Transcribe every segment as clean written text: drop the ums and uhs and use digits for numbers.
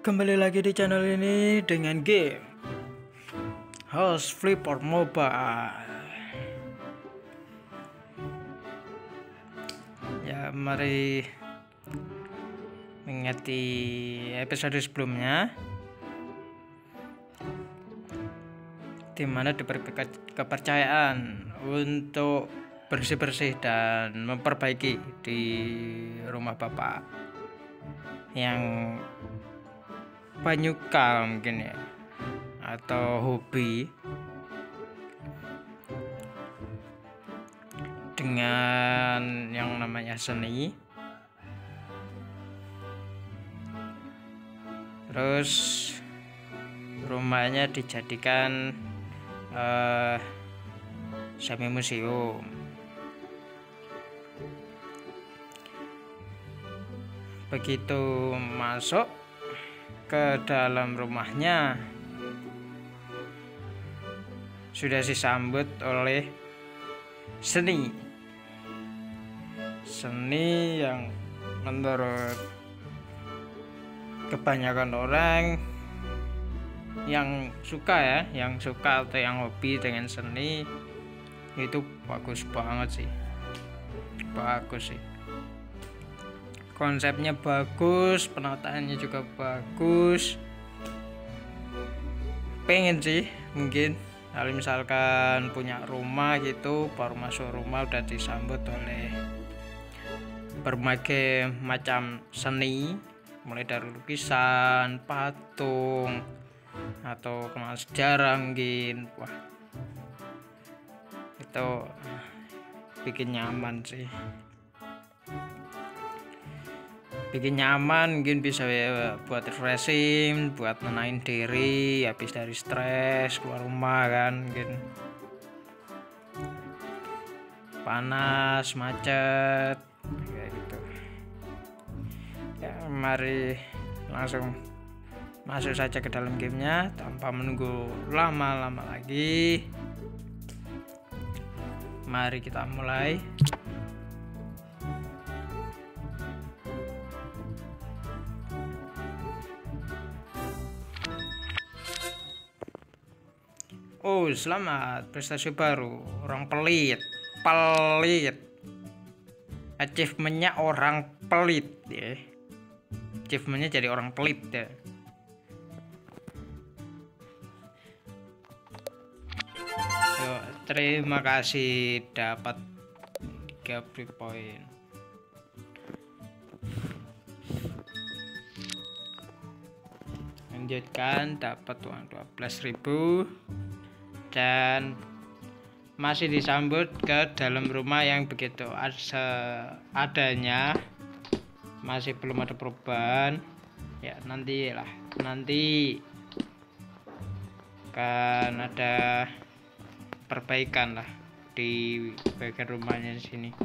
Kembali lagi di channel ini dengan game House Flipper Mobile. Ya, mari mengingati episode sebelumnya, dimana diberi kepercayaan untuk bersih-bersih dan memperbaiki di rumah bapak yang penyuka mungkin ya, atau hobi dengan yang namanya seni. Terus rumahnya dijadikan semi museum. Begitu masuk ke dalam rumahnya, sudah disambut oleh seni yang menurut kebanyakan orang yang suka atau yang hobi dengan seni itu bagus banget sih. Konsepnya bagus, penataannya juga bagus. Pengen sih mungkin kalau misalkan punya rumah gitu, baru masuk rumah udah disambut oleh berbagai macam seni, mulai dari lukisan, patung, atau kenal sejarah mungkin. Wah, itu bikin nyaman sih. Mungkin bisa ya, buat refreshing, buat nenangin diri habis dari stres keluar rumah kan, mungkin panas, macet kayak gitu ya. Mari langsung masuk saja ke dalam gamenya tanpa menunggu lama-lama lagi. Mari kita mulai. Oh, selamat, prestasi baru, orang pelit. Achievementnya orang pelit ya. Achievementnya jadi orang pelit ya. Yo, terima kasih, dapat 3 free point. Lanjutkan, dapat uang 12.000 dan masih disambut ke dalam rumah yang begitu adanya, masih belum ada perubahan ya. Nanti kan ada perbaikan lah di bagian rumahnya sini.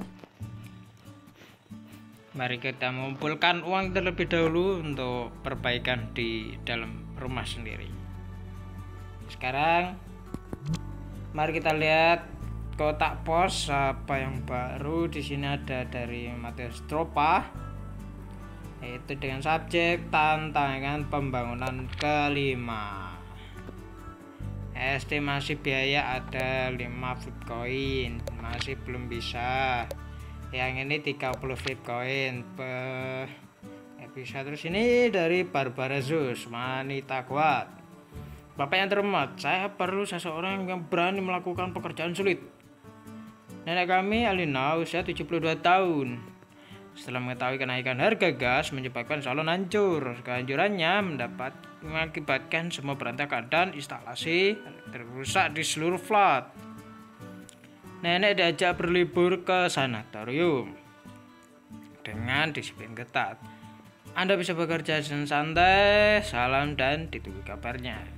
Mari kita mengumpulkan uang terlebih dahulu untuk perbaikan di dalam rumah sendiri. Sekarang mari kita lihat kotak pos apa yang baru. Di sini ada dari Matius Tropa, yaitu dengan subjek tantangan pembangunan kelima. Estimasi biaya ada 5 flip coin, masih belum bisa. Yang ini 30 flip coin bisa. Terus ini dari Barbara Zeus, wanita kuat. Bapak yang terhormat, saya perlu seseorang yang berani melakukan pekerjaan sulit. Nenek kami, Alina, usia 72 tahun. Setelah mengetahui kenaikan harga gas menyebabkan salon hancur. Kehancurannya mengakibatkan semua berantakan dan instalasi rusak di seluruh flat. Nenek diajak berlibur ke sanatorium dengan disiplin ketat. Anda bisa bekerja dengan santai, salam dan ditunggu kabarnya.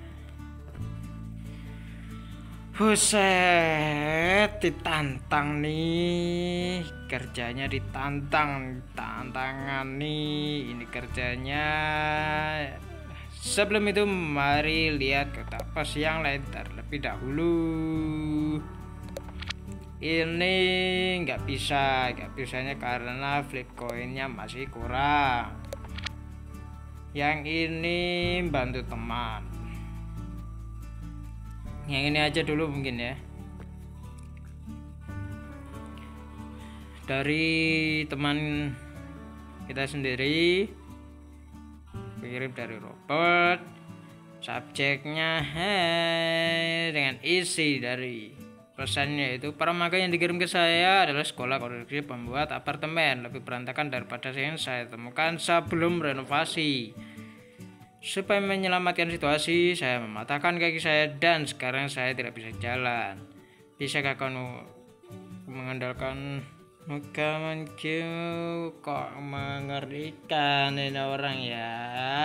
Buset, ditantang nih, kerjanya tantangan nih, ini kerjanya. Sebelum itu mari lihat kotak pos yang lain terlebih dahulu. Ini nggak bisanya karena flip coinnya masih kurang. yang ini bantu teman. Yang ini aja dulu mungkin ya. Dari teman kita sendiri, kirim dari Robert. Subjeknya dengan isi dari pesannya itu, para manga yang dikirim ke saya adalah sekolah konstruksi pembuat apartemen lebih berantakan daripada yang saya temukan sebelum renovasi. Supaya menyelamatkan situasi, saya mematahkan kaki saya dan sekarang saya tidak bisa jalan. Bisakah kamu mengandalkan mukaman kok mengerikan ini orang ya?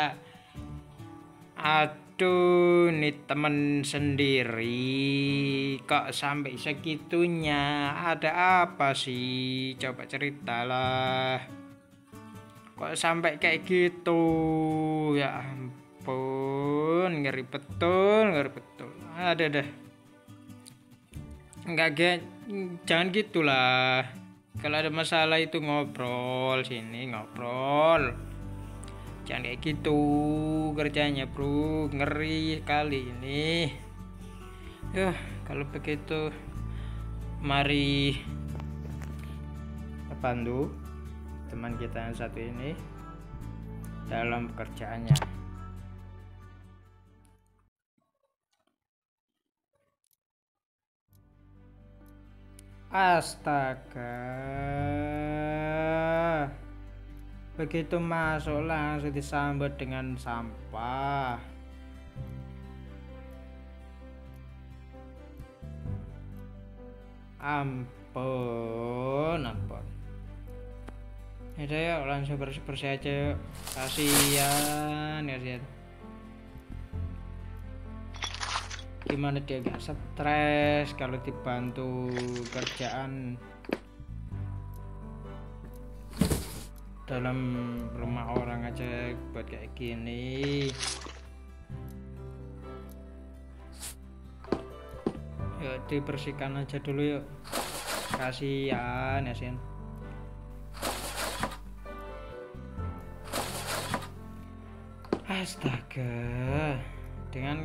Aduh, nih temen sendiri kok sampai segitunya. Ada apa sih? Coba ceritalah. Kok sampai kayak gitu? Ya ampun, ngeri betul. Ada dah. Jangan gitulah. Kalau ada masalah itu ngobrol sini, ngobrol. Jangan kayak gitu kerjanya, bro. Ngeri kali ini. Kalau begitu mari bantu teman kita yang satu ini dalam pekerjaannya. Astaga, begitu masuk langsung disambut dengan sampah. Ampun. Udah yuk langsung bersih aja yuk. Kasihan. Gimana dia gak stres kalau dibantu kerjaan dalam rumah orang aja buat kayak gini. Yuk dibersihkan aja dulu yuk. Kasihan Yasin. Astaga, dengan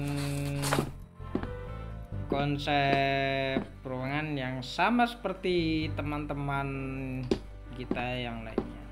konsep ruangan yang sama seperti teman-teman kita yang lainnya.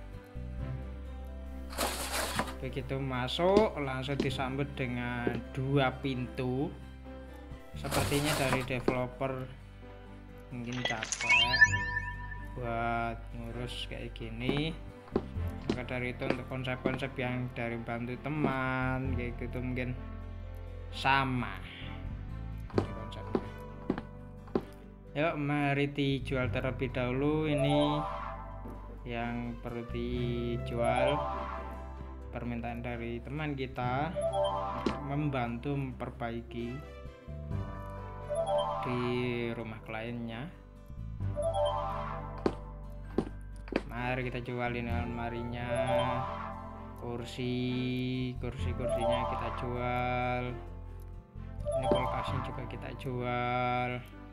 Begitu masuk langsung disambut dengan 2 pintu. Sepertinya dari developer mungkin capek buat ngurus kayak gini. Maka dari itu untuk konsep-konsep yang dari bantu teman kayak gitu mungkin sama konsepnya. Yuk mari dijual terlebih dahulu. Ini yang perlu dijual, permintaan dari teman kita membantu memperbaiki di rumah kliennya. Mari kita jual ini almarinya, kursinya kita jual, ini kulkasnya juga kita jual.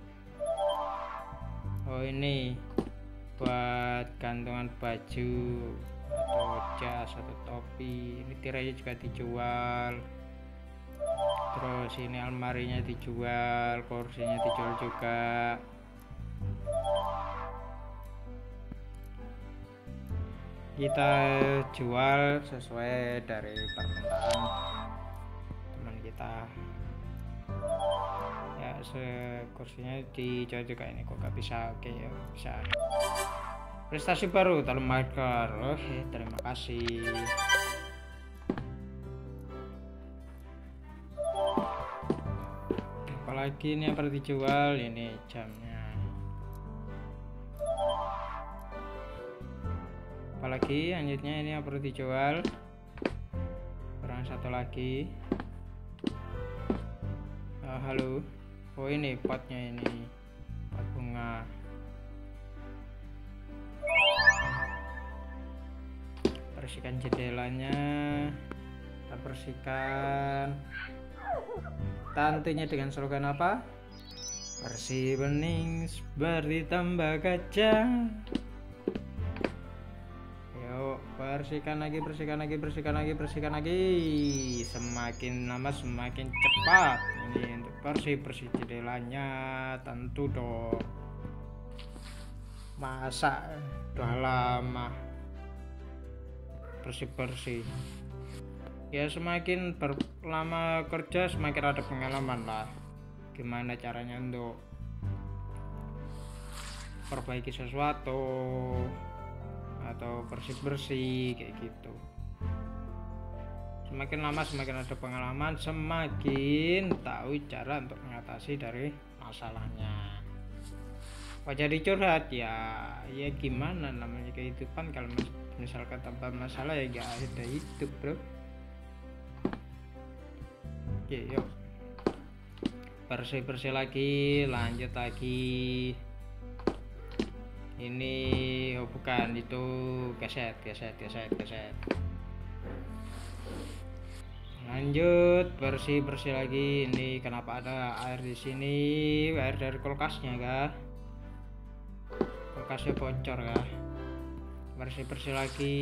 Oh ini buat gantungan baju atau jas atau topi, ini tirainya juga dijual. Terus ini almarinya dijual, kursinya dijual juga. Kita jual sesuai dari permintaan teman kita ya. Kursinya dijual juga. Ini kok gak bisa? Oke ya, bisa. Prestasi baru dalam marker. Oke, terima kasih. Apalagi ini yang perlu dijual, ini jamnya. Apalagi lanjutnya ini yang perlu dijual, kurang satu lagi. Halo, oh ini potnya, ini pot bunga. Bersihkan jendelanya, kita bersihkan. Tantinya dengan slogan apa? Bersih bening seperti tambah gajah. Yuk bersihkan lagi, semakin lama semakin cepat. Ini untuk bersih jendelanya tentu dong, masa udah lama bersih ya. Semakin lama kerja semakin ada pengalaman lah gimana caranya untuk perbaiki sesuatu atau bersih kayak gitu. Semakin lama semakin ada pengalaman, semakin tahu cara untuk mengatasi dari masalahnya. Kok jadi curhat ya gimana namanya kehidupan, kalau misalkan tanpa masalah ya gak ada hidup bro. Oke yuk bersih lagi, lanjut lagi. Ini bukan, itu keset. Lanjut bersih lagi. Ini kenapa ada air di sini? Air dari kulkasnya kah? Kulkasnya bocor kah? Bersih lagi,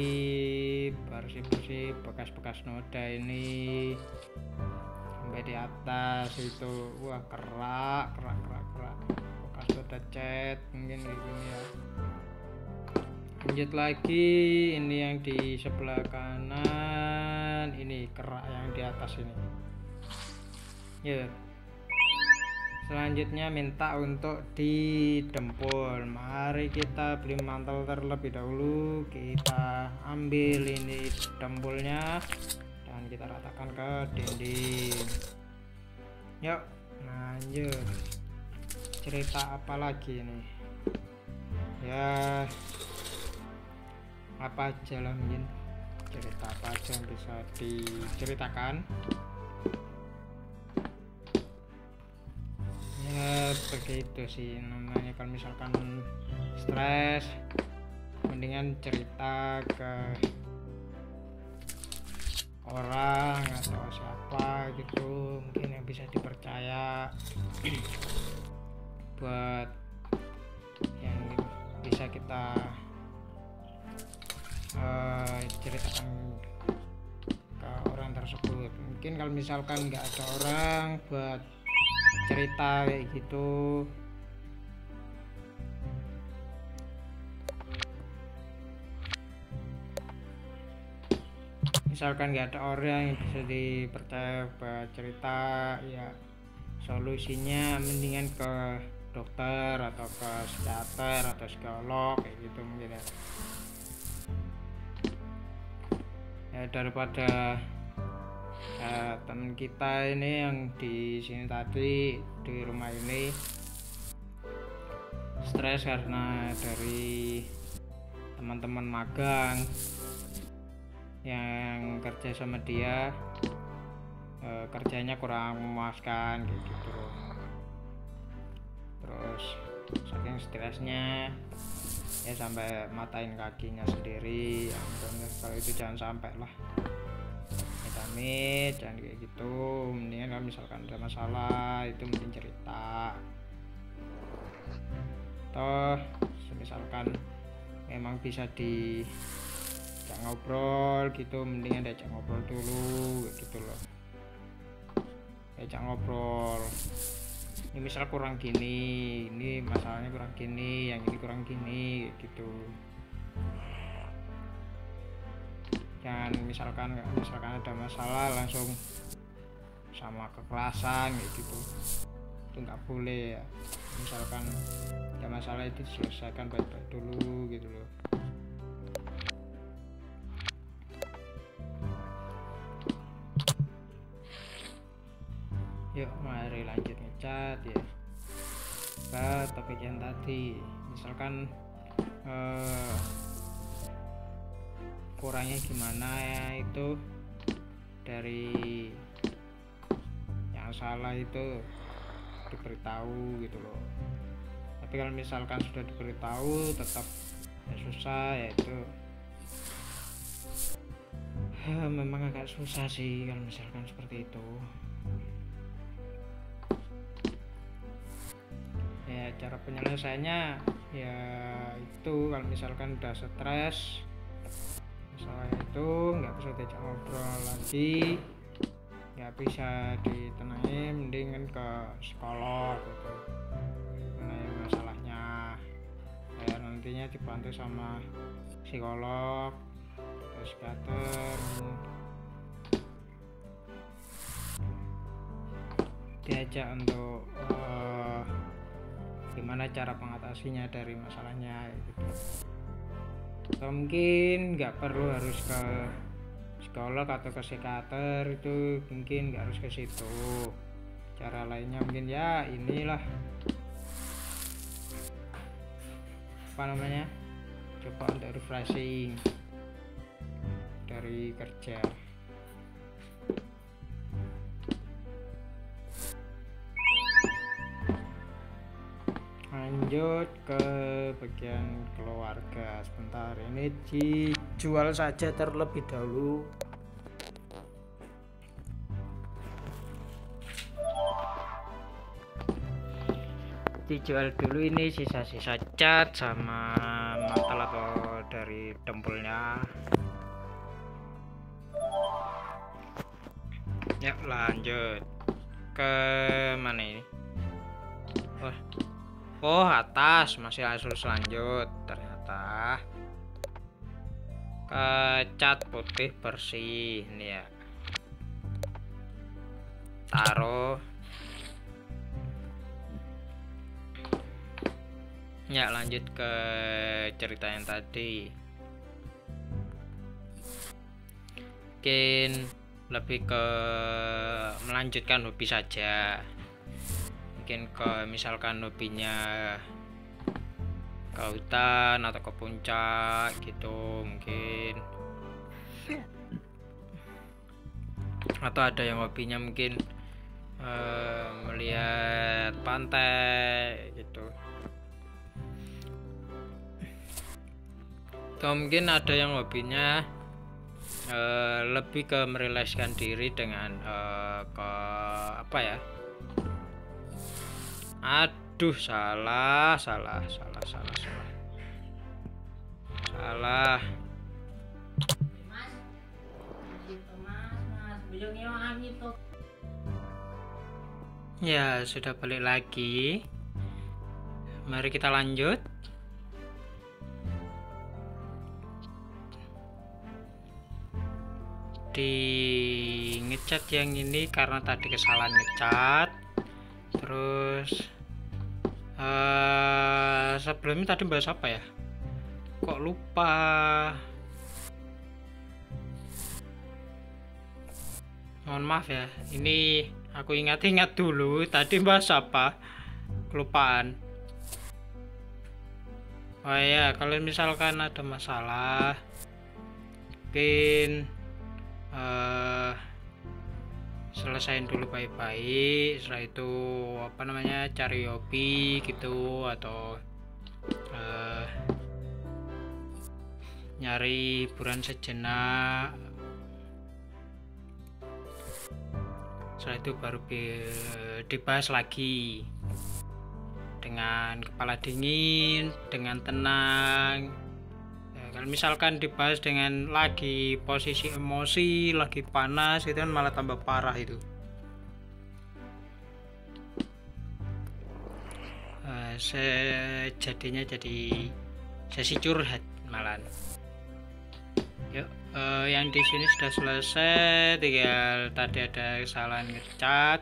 bekas noda ini sampai di atas itu. Wah kerak. Bekas noda cat mungkin kayak gini ya. Lanjut lagi, ini yang di sebelah kanan, ini kerak yang di atas ini ya. Selanjutnya minta untuk didempul. Mari kita beli mantel terlebih dahulu, kita ambil ini dempulnya dan kita ratakan ke dinding. Yuk lanjut. Cerita apa lagi nih ya, apa aja lah, mungkin cerita apa aja yang bisa diceritakan ya. Begitu sih namanya, kalau misalkan stres mendingan cerita ke orang atau siapa gitu mungkin yang bisa dipercaya buat yang bisa kita ceritakan ke orang tersebut. Mungkin kalau misalkan nggak ada orang buat cerita kayak gitu, misalkan nggak ada orang yang bisa dipercaya buat cerita ya, solusinya mendingan ke dokter atau ke psikiater atau psikolog kayak gitu mungkin ya, daripada teman kita ini yang di sini tadi di rumah ini stres karena dari teman-teman magang yang kerja sama dia, kerjanya kurang memuaskan gitu. Terus saking stresnya ya sampai matain kakinya sendiri ya. Kalau itu jangan sampai lah, amit jangan kayak gitu. Mendingan kalau misalkan ada masalah itu mending cerita, toh misalkan memang bisa diajak ngobrol gitu, mendingan diajak ngobrol dulu gitu loh. Diajak ngobrol, ini misal kurang gini, ini masalahnya kurang gini, yang ini kurang gini gitu. Jangan misalkan ada masalah langsung sama kekerasan gitu, itu nggak boleh ya. Misalkan ada masalah itu diselesaikan baik-baik dulu gitu loh. Yuk mari lanjut ngecat ya ke topik yang tadi. Misalkan kurangnya gimana ya, itu dari yang salah itu diberitahu gitu loh. Tapi kalau misalkan sudah diberitahu tetap ya susah ya, itu memang agak susah sih kalau misalkan seperti itu ya. Cara penyelesaiannya ya itu, kalau misalkan udah stres setelah itu nggak bisa diajak ngobrol lagi, nggak bisa ditenangin, mendingan ke psikolog gitu mengenai masalahnya. Ya nantinya dibantu sama psikolog atau psikiater, diajak untuk gimana cara mengatasinya dari masalahnya gitu. Atau mungkin nggak perlu harus ke psikolog atau ke psikiater, itu mungkin nggak harus ke situ. Cara lainnya mungkin ya inilah apa namanya, coba untuk refreshing dari kerja. Lanjut ke bagian keluarga. Sebentar, ini dijual saja terlebih dahulu. Dijual dulu ini sisa-sisa cat sama mantel atau dari dempulnya. Ya lanjut ke mana ini? Oh atas masih harus lanjut, ternyata ke cat putih bersih ini ya, taruh ya. Lanjut ke cerita yang tadi, mungkin lebih ke melanjutkan hobi saja. Mungkin ke misalkan hobinya ke hutan atau ke puncak gitu mungkin, atau ada yang hobinya mungkin melihat pantai gitu, atau mungkin ada yang hobinya lebih ke merilekskan diri dengan ke apa ya, aduh salah ya. Sudah balik lagi, mari kita lanjut. Di ngecat yang ini karena tadi kesalahan ngecat. Terus sebelumnya tadi bahas apa ya, kok lupa. Mohon maaf ya, ini aku ingat-ingat dulu tadi bahas apa, kelupaan. Oh ya, kalau misalkan ada masalah mungkin selesain dulu baik-baik, setelah itu apa namanya, cari hobi gitu, atau nyari hiburan sejenak. Setelah itu baru dibahas lagi dengan kepala dingin, dengan tenang. Kalau misalkan dibahas dengan lagi posisi emosi, lagi panas, itu kan malah tambah parah itu. Jadinya jadi sesi curhat malah. Yuk, yang di sini sudah selesai, tinggal tadi ada kesalahan ngecat.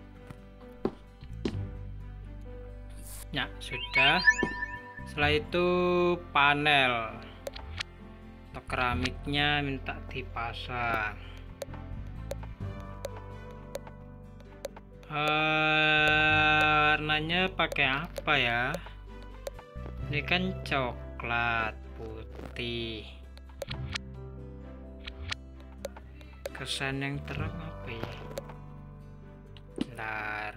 Ya sudah. Setelah itu panel untuk keramiknya minta dipasang. Warnanya pakai apa ya? Ini kan coklat putih. Kesan yang terang apa ya? Bentar.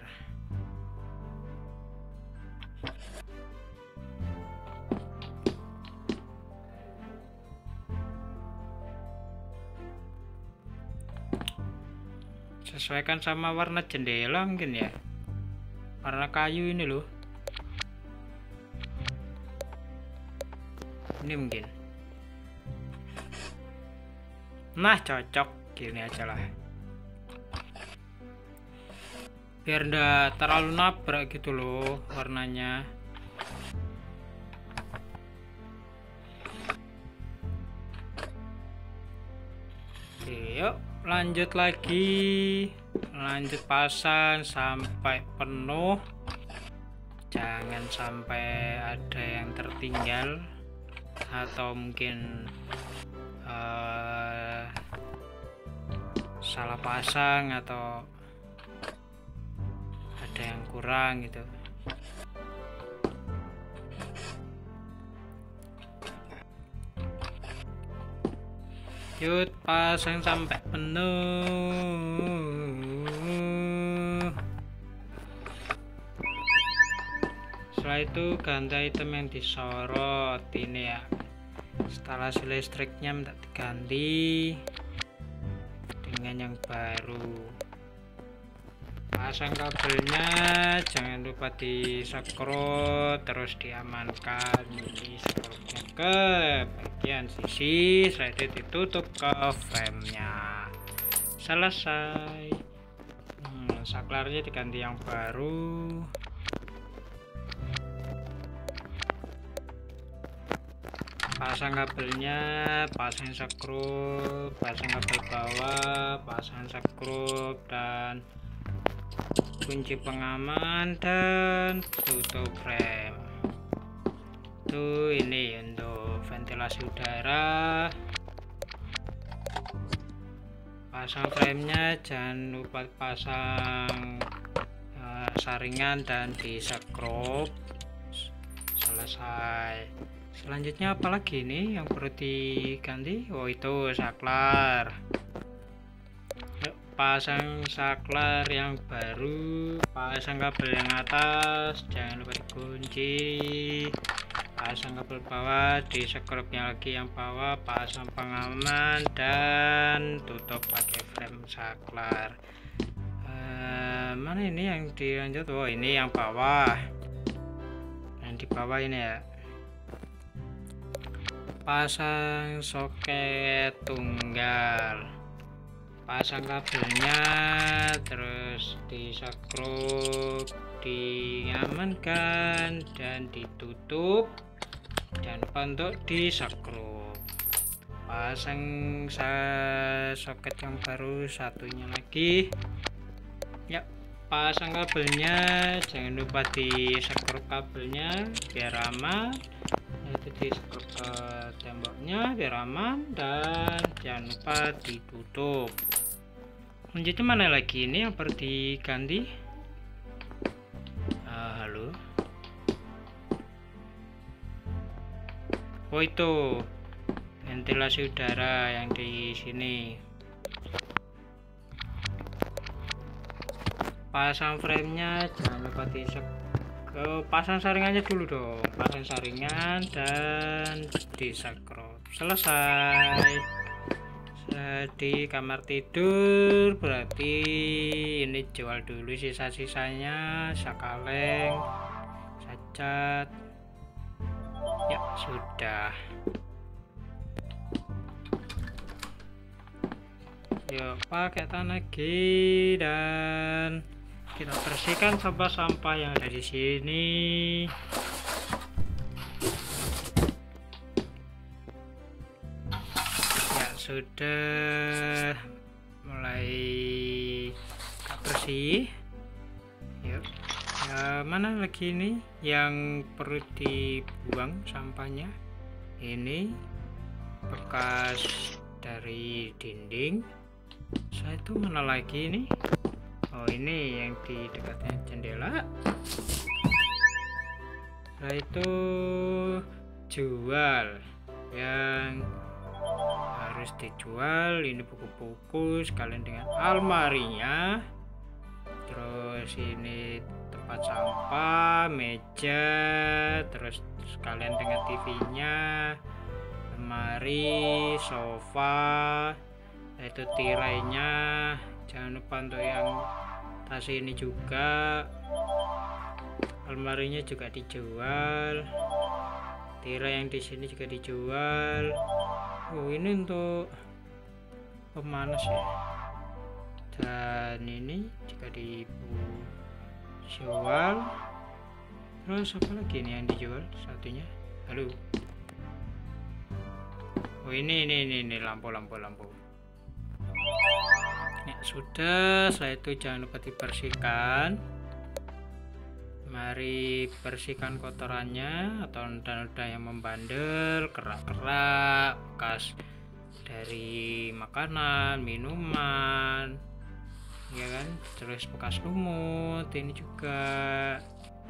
Sesuaikan sama warna jendela mungkin ya, warna kayu ini loh, ini mungkin Nah, cocok gini aja lah, biar ndak terlalu nabrak gitu loh warnanya. Oke, yuk lanjut lagi, lanjut pasang sampai penuh, jangan sampai ada yang tertinggal atau mungkin salah pasang atau ada yang kurang gitu. Yuk pasang sampai penuh. Setelah itu ganti item yang disorot ini ya, instalasi listriknya minta diganti dengan yang baru. Pasang kabelnya jangan lupa disekrot, terus diamankan ini sekrotnya ke bagian sisi, setelah itu ditutup ke frame-nya. Selesai. Saklarnya diganti yang baru. Pasang kabelnya, pasang skrup, pasang kabel bawah, pasang skrup, dan kunci pengaman, dan tutup frame. Tuh ini untuk ventilasi udara. Pasang framenya, jangan lupa pasang saringan dan di skrup. Selesai. Selanjutnya apalagi nih yang perlu diganti? Oh, itu saklar. Yuk, pasang saklar yang baru, pasang kabel yang atas jangan lupa dikunci, pasang kabel bawah di skrupnya lagi yang bawah, pasang pengaman, dan tutup pakai frame saklar. Mana ini yang dilanjut? Oh, ini yang bawah, yang di bawah ini ya. Pasang soket tunggal, pasang kabelnya, terus di skrup, diamankan dan ditutup, dan untuk di skrup. Pasang soket yang baru satunya lagi ya. Pasang kabelnya, jangan lupa di skrup kabelnya biar aman, itu di skrup ke temboknya biar aman, dan jangan lupa ditutup. Lanjutnya mana lagi ini yang perlu diganti? Halo. Oh, itu ventilasi udara yang di sini. Pasang framenya jangan lupa di pasang saringannya dulu dong, pasang saringan dan di skrup. Selesai. Di kamar tidur berarti ini jual dulu sisa-sisanya, sakaleng, sacat ya, sudah. Yuk pakai tanah lagi dan kita bersihkan sampah-sampah yang ada di sini. Ya sudah mulai bersih. Yuk, ya, mana lagi ini yang perlu dibuang sampahnya? Ini bekas dari dinding. Saya itu mana lagi ini? Oh, ini yang di dekatnya jendela. Nah, itu jual yang harus dijual. Ini buku-buku sekalian dengan almarinya. Terus ini tempat sampah, meja, terus sekalian dengan TV-nya, lemari, sofa, itu tirainya. Jangan lupa untuk yang tas ini juga, almarinya juga dijual, tirai yang di sini juga dijual. Oh, ini untuk pemanas ya. Dan ini jika dijual, terus apa lagi nih yang dijual satunya? Halo. Oh ini lampu. Ya sudah, setelah itu jangan lupa dibersihkan. Mari bersihkan kotorannya atau noda-noda yang membandel, kerak-kerak, bekas dari makanan, minuman, ya kan, terus bekas lumut, ini juga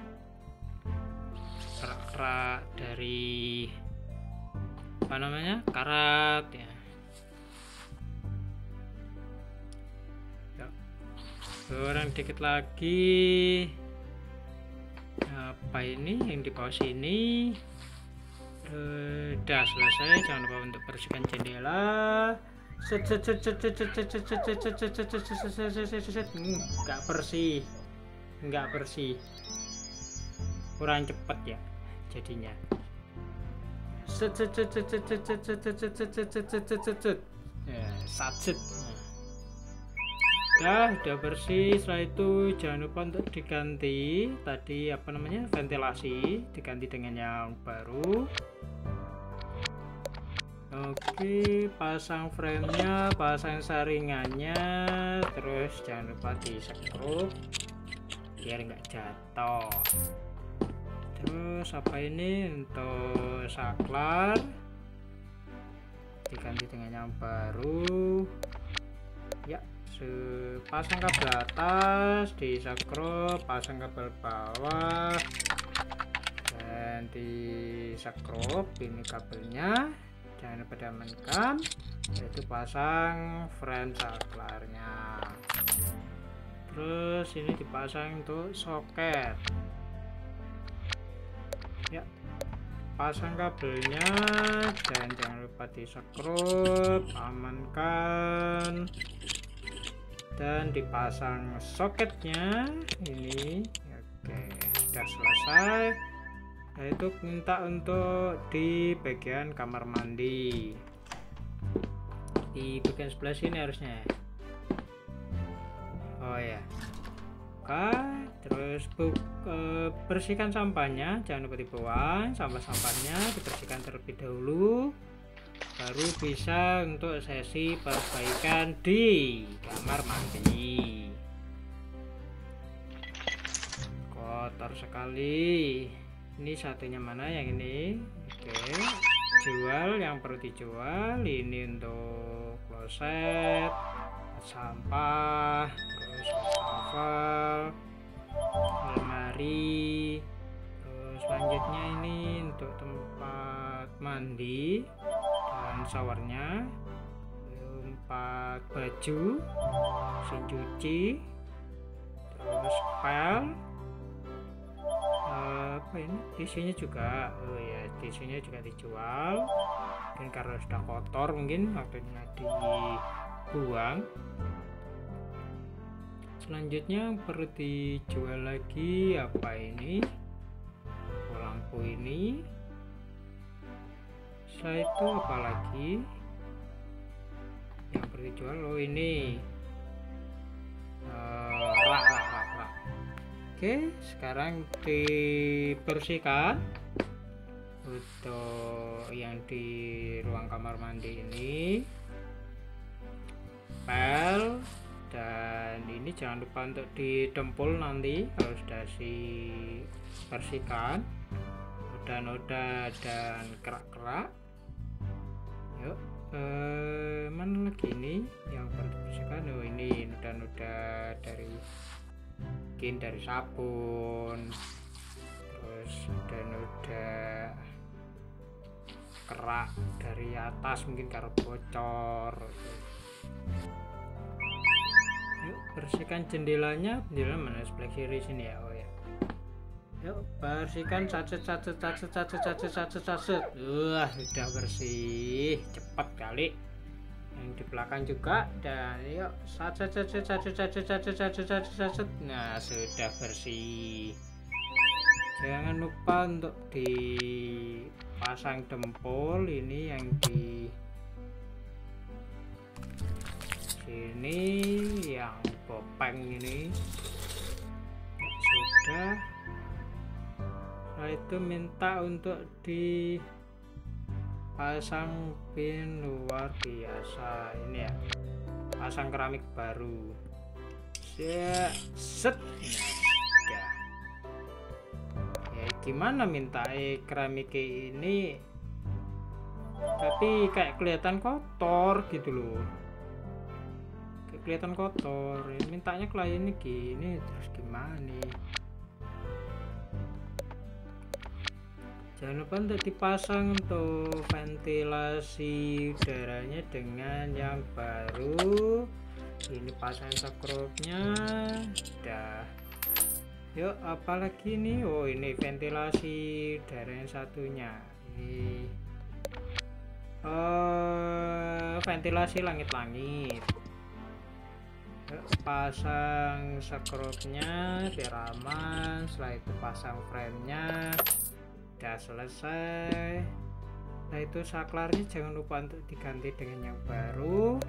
kerak-kerak dari apa namanya, karat ya. Kurang dikit lagi. Apa ini yang di bawah sini? Udah selesai. Jangan lupa untuk bersihkan jendela. Nggak bersih, kurang cepat ya jadinya. Satset. Udah bersih. Setelah itu jangan lupa untuk diganti tadi apa namanya, ventilasi, diganti dengan yang baru. Oke, pasang framenya, pasang saringannya, terus jangan lupa disekrup biar nggak jatuh. Terus apa ini, untuk saklar diganti dengan yang baru ya. Pasang kabel atas, disekrup, pasang kabel bawah dan disekrup ini kabelnya, jangan lupa diamankan, yaitu pasang frame saklarnya. Terus ini dipasang untuk soket ya. Pasang kabelnya dan jangan lupa disekrup, amankan, dan dipasang soketnya ini. Oke, sudah selesai. Nah, itu minta untuk di bagian kamar mandi, di bagian sebelah sini harusnya. Oh ya. Oke, terus bersihkan sampahnya, jangan lupa dibuang. Sampah-sampahnya dibersihkan terlebih dahulu, baru bisa untuk sesi perbaikan di kamar mandi. Kotor sekali. Ini satunya mana yang ini? Oke, jual yang perlu dijual. Ini untuk kloset, sampah, terus wastafel, lemari, terus selanjutnya ini untuk tempat mandi dan showernya, tempat baju, mesin cuci, terus pel, apa ini, tisunya juga. Oh ya, tisunya juga dijual, mungkin karena sudah kotor, mungkin waktunya dibuang. Selanjutnya perlu dijual lagi apa ini, lampu ini. Setelah itu apa lagi yang perlu dijual? Oh ini rak. Oke, sekarang dibersihkan untuk yang di ruang kamar mandi ini, pel, dan ini jangan lupa untuk didempul nanti kalau sudah dibersihkan noda-noda dan kerak-kerak. Yuk, mana lagi ini yang perlu dibersihkan? Oh ini noda-noda dari, mungkin dari sabun, terus noda kerak dari atas mungkin karena bocor. Yuk bersihkan jendelanya. Jendela mana, sebelah kiri sini ya. Oh ya, yuk bersihkan, sacet. Sudah bersih, cepat kali. Yang di belakang juga, dan yuk sacet. Nah, sudah bersih. Jangan lupa untuk dipasang dempul ini yang di sini yang bopeng ini sudah. Nah, itu minta untuk dipasang pin luar biasa ini ya, pasang keramik baru ya, set. Nah, ya gimana minta keramik ini tapi kayak kelihatan kotor gitu loh, kayak kelihatan kotor. Mintanya klien ini gini, terus gimana nih? Jangan lupa untuk dipasang untuk ventilasi udaranya dengan yang baru. Ini pasang skrupnya udah. Yuk apalagi nih, oh ini ventilasi udara yang satunya ini, ventilasi langit-langit. Pasang skrupnya biar aman, setelah itu pasang frame-nya. Udah selesai. Nah, itu saklarnya jangan lupa untuk diganti dengan yang baru.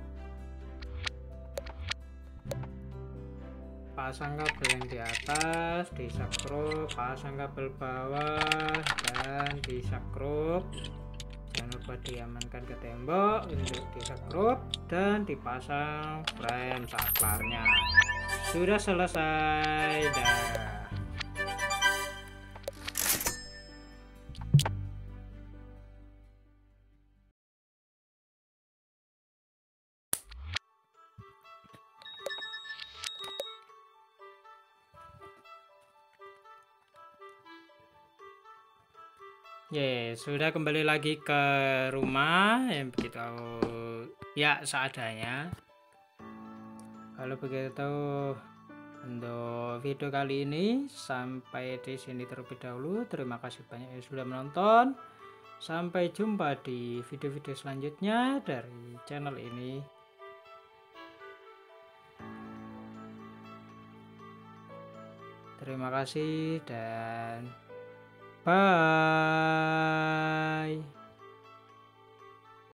Pasang kabel yang di atas, disakrup, pasang kabel bawah dan disakrup. Jangan lupa diamankan ke tembok untuk disakrup dan dipasang frame saklarnya. Sudah selesai dah. Sudah kembali lagi ke rumah yang begitu ya seadanya. Kalau begitu untuk video kali ini sampai di sini terlebih dahulu. Terima kasih banyak yang sudah menonton. Sampai jumpa di video-video selanjutnya dari channel ini. Terima kasih dan bye.